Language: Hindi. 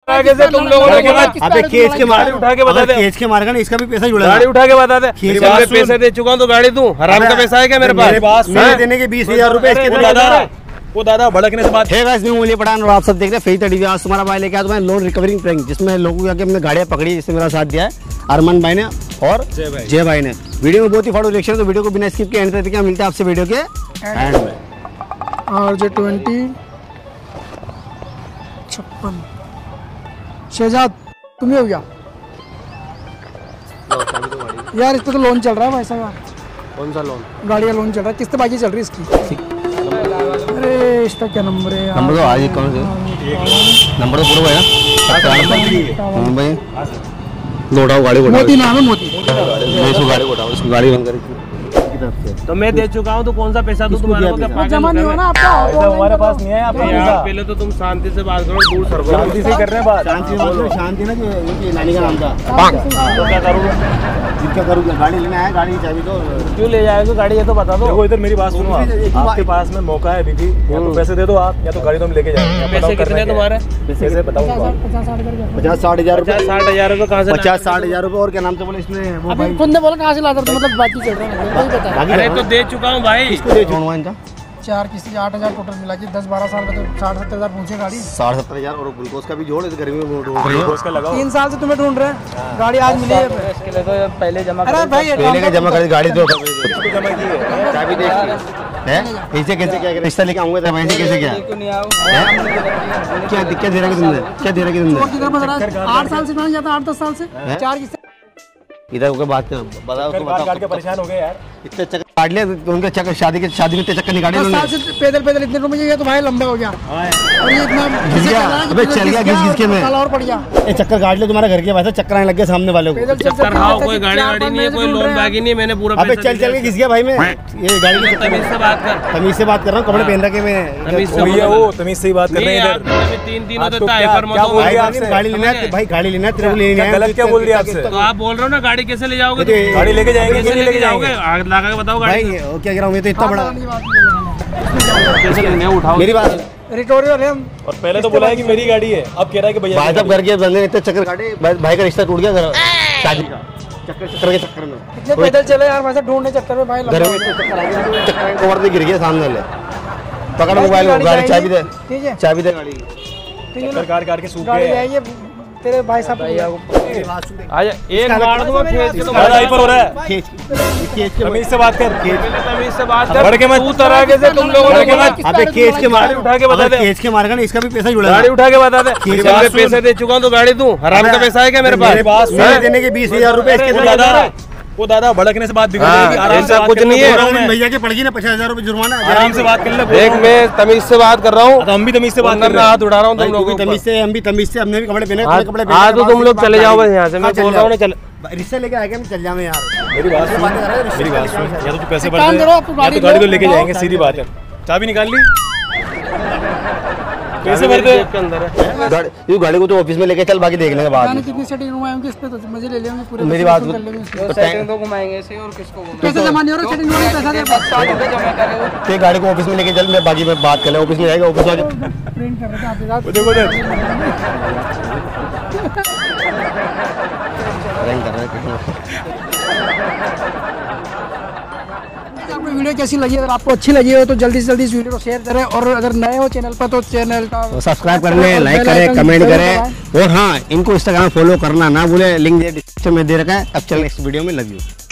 आगे से तुम लोगों ने अबे केस के मार उठा के बता दे, केस के मारेगा ना, इसका भी पैसा जुड़ा। गाड़ी उठा के बता दे, पैसे दे चुका हूँ तो गाड़ी दूं, हराम का पैसा है क्या मेरे पास? मेरे देने के 20,000 रुपए इसके। वो दादा भड़कने से बात है गाइस, न्यू मूल्य पठान और आप सब देख रहे हैं फेई 30 आज तुम्हारा भाई लेके आया तुम्हें लोन रिकवरिंग प्रैंक, जिसमें लोगों के हमने गाड़ियां पकड़ी, जिसमें मेरा साथ दिया है अरमान भाई ने और जय भाई ने। वीडियो में बहुत ही फॉलो रिएक्शन, तो वीडियो को बिना स्किप के एंड तक देखिए। मिलते हैं आपसे वीडियो के एंड में। RJ20 56 शहजाद तुम ही हो गया यार, इस पे तो लोन चल रहा है भाई साहब। कौन सा लोन? गाड़ी का लोन चल रहा है, किस्त बाकी चल रही है इसकी। अरे इसका क्या नंबर है? नंबर तो आज कौन से नंबर तो पूरा है ना भाई। लोडाओ गाड़ी मोती नाम है, मोती गाड़ी उठाओ, इसको गाड़ी बंद करके। तो मैं दे चुका हूँ तो कौन सा पैसा दूं तुम्हारे को? क्या जमा नहीं हुआ ना आपका? हमारे पास नहीं है आपका पैसा। पहले तो तुम शांति से बात करो, दूर सर शांति से कर रहे हैं बात। शांति ना, कि नानी का नाम था। तो क्या करूँगा? क्या करूँगा? गाड़ी लेना है, गाड़ी की चाबी तो क्यों ले जाएगा गाड़ी, ये तो बता दो। देखो इधर मेरी बात सुनो, आपके पास में मौका है अभी भी, या तो पैसे दे दो आप, या तो गाड़ी तो हम लेके जाएंगे। पैसे कितने तुम्हारे? पैसे बताओ। 50-60 हजार रुपए। 50-60 हजार कहाँ से? 50-60 हजार रुपए। और क्या नाम से बोले इसमें वो भाई? खुद ने बोला कहाँ से लाता था, मतलब बाकी चल रहा है। अरे तो दे चुका हूँ भाई। इसको दे चुका इनका 4 किस्ती 8,000 टोटल मिला के 10-12 साल में तो 60-70 हजार पहुंचे गाड़ी। 60-70 हजार और ग्लूकोज का भी जोड़, इस गर्मी में ग्लूकोज का लगाओ। 3 साल से तुम्हें ढूंढ रहे हैं, गाड़ी आज मिली है। इसके लिए तो पहले जमा अरे भाई पहले का जमा कर गाड़ी दो, जमा की है चाबी देख है ऐसे कैसे क्या रिश्ता लेके आऊंगा तो ऐसे कैसे क्या क्या दिक्कत दे रहा है तुमने? क्या दे रहा है तुमने? 8 साल से नहीं जाता, 8-10 साल से 4 किस्तें। इधर होकर बात कर, बताओ उसको, काट के परेशान हो गए यार। इतने चक्कर काट लिया उनके, चक्कर शादी में इतने चक्कर निकाले 10 साल से पैदल इतने रुपए ये तो भाई लंबा हो गया। और ये इतना घिस गया, अबे चल गया घिस के में और पड़ गया। ये चक्कर काट लिया तुम्हारा घर के पास, चक्कर आने लग गया सामने वाले को। चक्कर खाओ, कोई गाड़ी नहीं है, कोई लोन बाकी नहीं है, मैंने पूरा अबे चल के घिस गया भाई मैं। ये गाड़ी की तमीज से बात कर, तमीज से बात कर रहा हूँ, कपड़े पहन रखे मैं। वो तमीज से ही बात कर रहे हैं इधर। 3 होता है। गाड़ी लेना है भाई, गाड़ी लेना है तेरे को लेना है। गलत क्या बोल दिया आपसे? तो आप बोल रहे हो ना गाड़ी कैसे ले जाओगे? गाड़ी लेके जाएंगे, कैसे लेके जाओगे? आग लगा के बताओ गाड़ी। भाई क्या कह रहा हूँ मैं तो इतना बड़ा उठाओ मेरी बात। रिटोरियो है हम। और पहले तो बोला है कि मेरी गाड़ी है, अब कह रहा है कि भैया भाई साहब घर के बंदे ने इतने चक्कर काटे, भाई का रिश्ता टूट गया घर शादी का, चक्कर के चक्कर में। इतने पैदल चले यार वैसे ढूंढने चक्कर में भाई घर में चक्कर आ गया, चक्कर कवर से गिर गया सामने वाले। पकड़ मोबाइल, गाड़ी चाबी दे, ठीक है चाबी दे गाड़ी। चक्कर काट के सूख गाड़ी गए। जाएगी तेरे भाई साहब। आजा एक मार दूंगा खेत के। तुम्हारा हाइपर हो रहा है। खींच के तमीज से बात कर, तमीज से बात कर। बढ़ के मत। तू तरह के से तुम लोगों ने अबे केस के मार उठा के बता दे, केस के मारेगा ना, इसका भी पैसा जुड़ा। गाड़ी उठा के बता दे, पैसे दे चुका हूँ तो गाड़ी दूं, हराम का पैसा है क्या मेरे पास? मेरे देने के 20,000 रुपए इसके। वो दादा भड़कने से बात बिगड़ हाँ, गई। ऐसा कुछ नहीं है। भैया के पड़ेगी ना 50,000 रुपए जुर्माना। आराम से बात कर ले। देख मैं तमीज से बात कर रहा हूँ, तो हम भी तमीज से बात कर रहे हैं। हाथ उठा रहा हूँ तुम लोगों तमीज से, हम भी तमीज से, हमने भी कपड़े पहने, कपड़े पहने। आज तो तुम लोग चले जाओ बस यहाँ से, मैं बोल रहा हूँ ना। चल रिश्ते लेके आएंगे हम, चल जावे यार। मेरी बात सुन, या तो तू पैसे भर काम दे, करो, आप या गाड़ी तो गाड़ी को लो, लेके जाएंगे, सीधी बात है। चाबी निकाल ली, पैसे भर दे। के अंदर है ये गाड़ी को तो ऑफिस में लेके चल, बाकी देखने के बाद जाने कितनी सेटिंग घुमाएंगे इस पे तो मजे ले लेंगे पूरे। मेरी बात सेटिंग तो घुमाएंगे ऐसे, और किसको घुमाएंगे? पैसे जमा नहीं हो रहा, सेटिंग हो रही है, पैसा दे। 60 रुपए जमा करेगा ते गाड़ी को ऑफिस में लेके चल, मैं बाकी में बात कर ले। ऑफिस में जाएगा, ऑफिस में प्रिंट कर रहे थे आपके साथ। देखो इधर रैंक कर रहा है। आपको वीडियो कैसी लगी? अगर आपको अच्छी लगी हो तो जल्दी से जल्दी इस वीडियो को शेयर करें, और अगर नए हो चैनल पर तो चैनल का सब्सक्राइब कर लें, लाइक करें, कमेंट करें। और हाँ, इनको इंस्टाग्राम फॉलो करना ना भूले, लिंक डिस्क्रिप्शन में दे रखा है। अब चल नेक्स्ट वीडियो में लव यू।